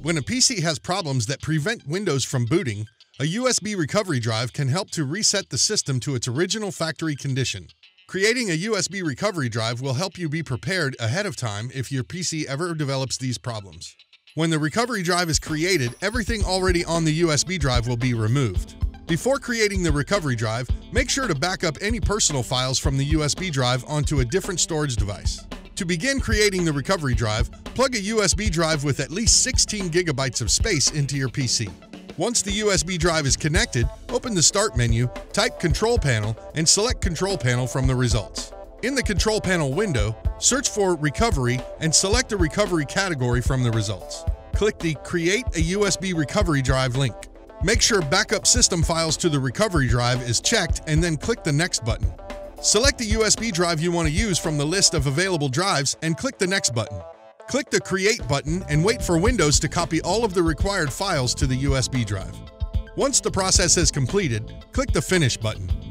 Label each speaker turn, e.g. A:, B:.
A: When a PC has problems that prevent Windows from booting, a USB recovery drive can help to reset the system to its original factory condition. Creating a USB recovery drive will help you be prepared ahead of time if your PC ever develops these problems. When the recovery drive is created, everything already on the USB drive will be removed. Before creating the recovery drive, make sure to back up any personal files from the USB drive onto a different storage device. To begin creating the recovery drive, plug a USB drive with at least 16 gigabytes of space into your PC. Once the USB drive is connected, open the Start menu, type Control Panel, and select Control Panel from the results. In the Control Panel window, search for Recovery and select a recovery category from the results. Click the Create a USB Recovery Drive link. Make sure Backup System Files to the recovery drive is checked and then click the Next button. Select the USB drive you want to use from the list of available drives and click the Next button. Click the Create button and wait for Windows to copy all of the required files to the USB drive. Once the process is completed, click the Finish button.